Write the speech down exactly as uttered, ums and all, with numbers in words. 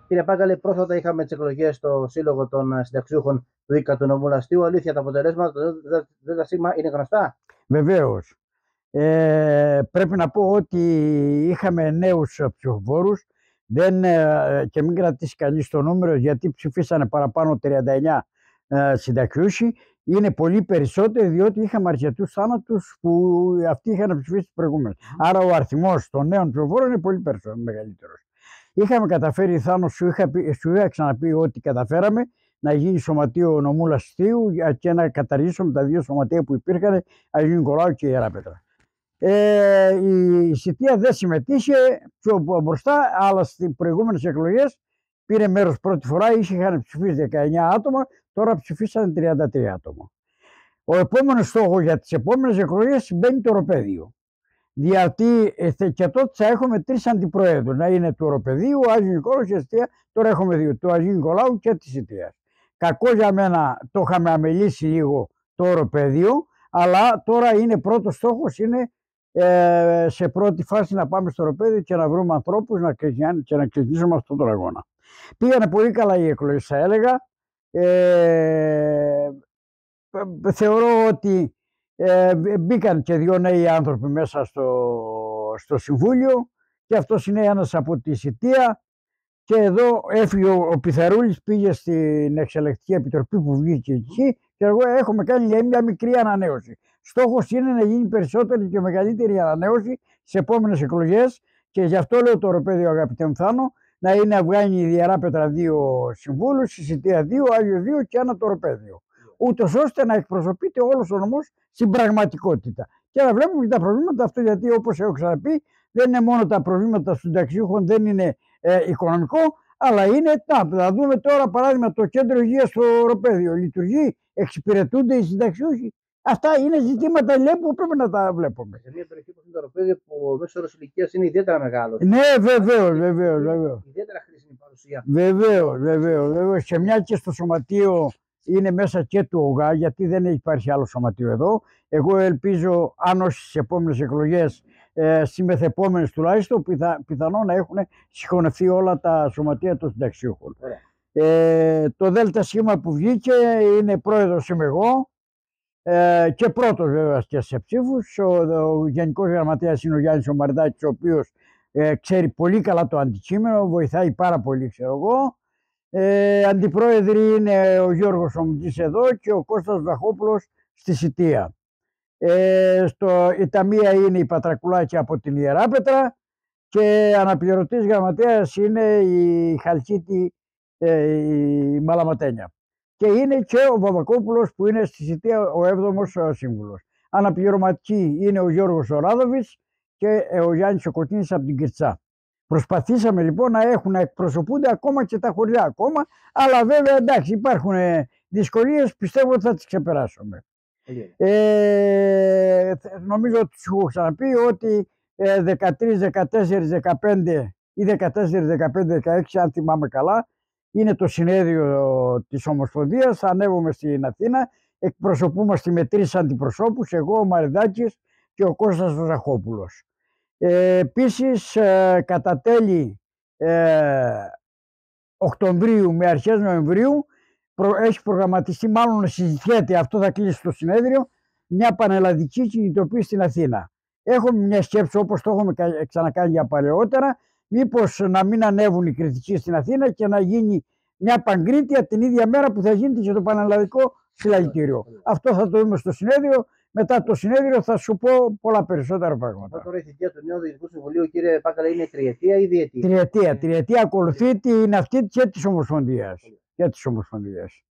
Κύριε Πάγκαλη, πρόσφατα είχαμε τις εκλογές στο Σύλλογο των Συνταξιούχων του ΙΚΑ του νομού Λαστείου. Αλήθεια, τα αποτελέσματα του ΔΣ είναι γνωστά? Βεβαίως. Ε, πρέπει να πω ότι είχαμε νέους ψηφοφόρους. Δεν, ε, και μην κρατήσει κανείς το νούμερο, γιατί ψηφίσανε παραπάνω τριάντα εννέα ε, συνταξιούχοι. Είναι πολύ περισσότερο, διότι είχαμε αρκετούς θάνατους που αυτοί είχαν ψηφίσει τις προηγούμενες. Mm. Άρα ο αριθμός των νέων ψηφοφόρων είναι πολύ περισσότερο, μεγαλύτερος. Είχαμε καταφέρει, Θάνο, σου είχα, πει, σου είχα ξαναπεί ότι καταφέραμε να γίνει σωματείο νομού Λαστείου και να καταργήσουμε τα δύο σωματεία που υπήρχαν, Αγίου Νικολάου και Ιεράπετρα. Ε, η Σιτία δεν συμμετείχε πιο μπροστά, αλλά στις προηγούμενες εκλογές πήρε μέρος πρώτη φορά. Είχαν ψηφίσει δεκαεννέα άτομα, τώρα ψηφίσαν τριάντα τρία άτομα. Ο επόμενος στόχος για τις επόμενες εκλογές μπαίνει το οροπέδιο. Γιατί και τότε θα έχουμε τρεις αντιπροέδρους. Να είναι του οροπεδίου, ο Άγιος Νικόλαος και Σιτία. Τώρα έχουμε δύο, του Αγίου Νικολάου και της Σιτίας. Κακό για μένα, το είχαμε αμελήσει λίγο το οροπέδιο, αλλά τώρα είναι πρώτος στόχος, είναι ε, σε πρώτη φάση να πάμε στο οροπέδιο και να βρούμε ανθρώπους να και να ξεκινήσουμε αυτόν τον αγώνα. Πήγανε πολύ καλά οι εκλογές, θα έλεγα. Ε, θεωρώ ότι ε, μπήκαν και δύο νέοι άνθρωποι μέσα στο, στο Συμβούλιο και αυτός είναι ένας από τη Σιτία. Και εδώ έφυγε ο, ο Πιθαρούλης, πήγε στην Εξελεκτική Επιτροπή που βγήκε εκεί και εγώ έχουμε κάνει μια μικρή ανανέωση. Στόχος είναι να γίνει περισσότερη και μεγαλύτερη ανανέωση στις επόμενες εκλογές και γι' αυτό λέω το οροπέδιο, αγαπητέ μου Θάνο, να είναι να βγάλει η Ιεράπετρα δύο συμβούλους, η Σιτία δύο, ο Άγιος δύο και ένα το οροπέδιο. Ούτως ώστε να εκπροσωπείται όλος ο νομός στην πραγματικότητα. Και να βλέπουμε τα προβλήματα αυτό, γιατί όπως έχω ξαναπεί, δεν είναι μόνο τα προβλήματα των συνταξιούχων, δεν είναι ε, οικονομικό, αλλά είναι, να, να δούμε τώρα παράδειγμα το κέντρο υγείας στο οροπέδιο. Λειτουργεί, εξυπηρετούνται οι συνταξιούχοι. Αυτά είναι ζητήματα λέει, που πρέπει να τα βλέπουμε. Σε μια περιοχή που είναι το οροπέδιο που ο μέσος όρος ηλικίας είναι ιδιαίτερα μεγάλος. Ναι, βεβαίως, βεβαίως, βεβαίως. Ιδιαίτερα χρήσιμη παρουσία. Βεβαίως, βεβαίως, βεβαίως. Και μια και στο σωματείο είναι μέσα και του ΟΓΑ, γιατί δεν υπάρχει άλλο σωματείο εδώ. Εγώ ελπίζω, αν όχι στις επόμενες εκλογές, ε, στις μεθεπόμενες τουλάχιστον, πιθα, πιθανόν να έχουν συγχωνευτεί όλα τα σωματεία των συνταξιούχων. Ε, το ΔΕΛΤΑ σχήμα που βγήκε είναι πρόεδρος είμαι εγώ ε, και πρώτος βέβαια και σε ψήφους. Ο, ο Γενικός Γραμματέας είναι ο Γιάννης ο Μαρδάκης, ο οποίος ε, ξέρει πολύ καλά το αντικείμενο, βοηθάει πάρα πολύ, ξέρω εγώ. Ε, αντιπρόεδροι είναι ο Γιώργος Ομιτής εδώ και ο Κώστας Βαχόπουλος στη Σιτία. Ε, στο, η ταμεία είναι η Πατρακουλάκη από την Ιεράπετρα και αναπληρωτής γραμματέας είναι η Χαλκίτη, ε, η Μαλαματένια. Και είναι και ο Βαβακόπουλος που είναι στη Σιτία ο έβδομος σύμβουλος. Αναπληρωματική είναι ο Γιώργος Οράδοβης και ο Γιάννης ο Κωτίνης από την Κυρτσά. Προσπαθήσαμε λοιπόν να έχουν να εκπροσωπούνται ακόμα και τα χωριά ακόμα, αλλά βέβαια εντάξει υπάρχουν δυσκολίες, πιστεύω ότι θα τις ξεπεράσουμε. Yeah. Ε, νομίζω ότι σου έχω ξαναπεί ότι δεκατρείς, δεκατέσσερις, δεκαπέντε ή δεκατέσσερις, δεκαπέντε, δεκαέξι αν θυμάμαι καλά είναι το συνέδριο της Ομοσπονδίας, θα ανέβουμε στην Αθήνα, εκπροσωπούμαστε με τρεις αντιπροσώπους, εγώ ο Μαριδάκης και ο Κώστας Ζαχόπουλος. Ε, επίσης ε, κατά τέλη ε, Οκτωβρίου με αρχές Νοεμβρίου προ, έχει προγραμματιστεί, μάλλον συζητιέται, αυτό θα κλείσει το συνέδριο, μια πανελλαδική κινητοποίηση στην Αθήνα. Έχουμε μια σκέψη όπως το έχουμε ξανακάνει για παλαιότερα, μήπως να μην ανέβουν οι κριτικοί στην Αθήνα και να γίνει μια Παγκρίτια την ίδια μέρα που θα γίνεται και το πανελλαδικό συλλαγητήριο. Αυτό θα το δούμε στο συνέδριο. Μετά το συνέδριο θα σου πω πολλά περισσότερα πράγματα. Τώρα η θητεία του νέου Διοικητικού Συμβουλίου, κύριε Πάγκαλα, είναι τριετία ή διετία? Τριετία. Τριετία ακολουθεί την αυτή και της Ομοσπονδίας. Και της Ομοσπονδίας.